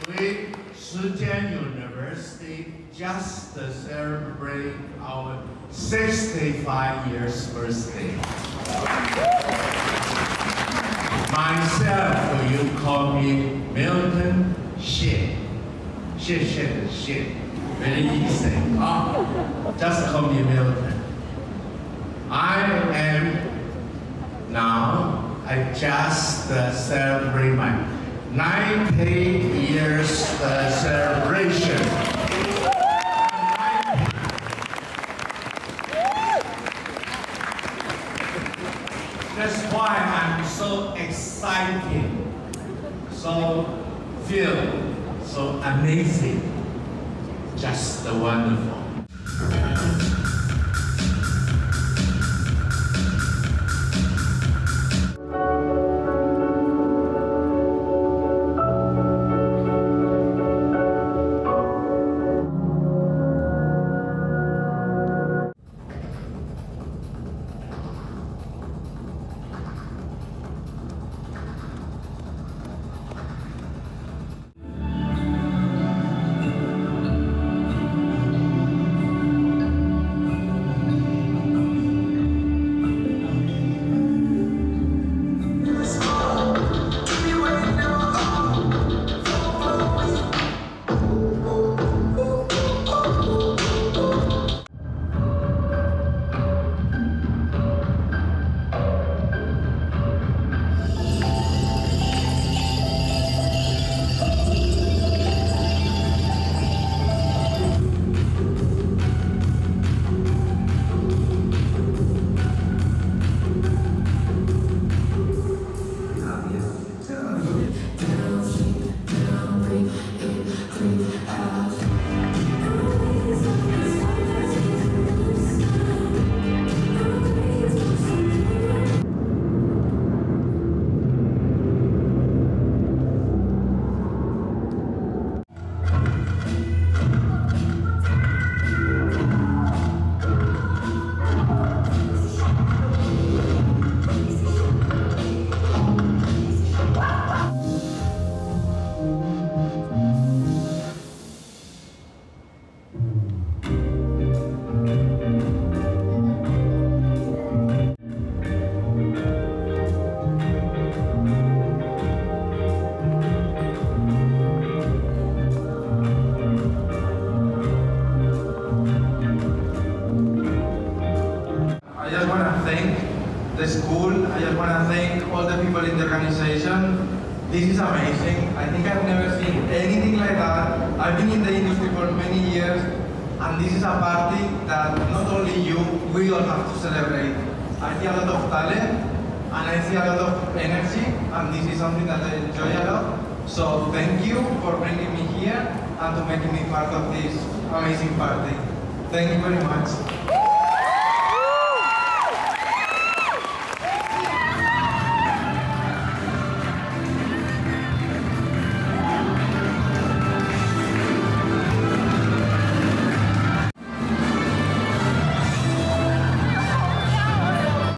We, Shijian University, just celebrate our 65 years birthday. Myself, you call me Milton Xie. Xie. Very easy. Just call me Milton. I just celebrate my 90 years celebration. That's why I'm so excited, so feel so amazing, just wonderful. I just want to thank the school. I just want to thank all the people in the organization. This is amazing. I think I've never seen anything like that. I've been in the industry for many years, and this is a party that not only you, we all have to celebrate. I see a lot of talent, and I see a lot of energy, and this is something that I enjoy a lot. So thank you for bringing me here and to making me part of this amazing party. Thank you very much.